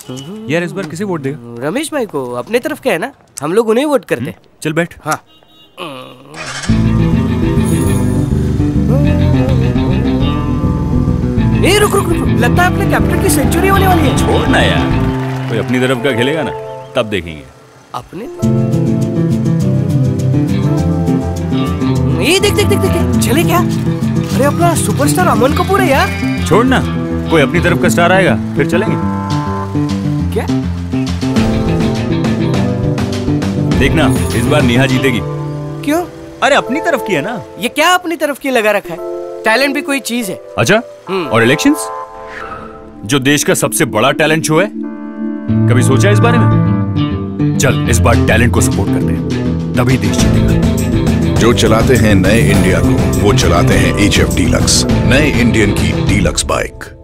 यार इस बार किसे वोट देगा? रमेश भाई को, अपने तरफ के है ना, हम लोग उन्हें वोट करते हैं। चल बैठ। हाँ। ए रुक रुक रुक, लगता है अपने कैप्टन की सेंचुरी होने वाली है। छोड़ ना यार, कोई अपनी तरफ का खेलेगा ना, तब देखेंगे। अपने ये देख देख देख देख, चले क्या? अरे अपना सुपरस्टार अमन कपूर है यार। छोड़ ना, कोई अपनी तरफ का स्टार आएगा फिर चलेंगे। क्या? देखना इस बार नेहा जीतेगी। क्यों? अरे अपनी तरफ की है ना। ये क्या अपनी तरफ की लगा रखा है? टैलेंट भी कोई चीज है। अच्छा, और इलेक्शंस जो देश का सबसे बड़ा टैलेंट शो है, कभी सोचा इस बारे में? चल इस बार टैलेंट को सपोर्ट करते हैं, तभी देश जीतेगा। जो चलाते हैं नए इंडिया को, वो चलाते हैं HF डीलक्स, नए इंडियन की डीलक्स बाइक।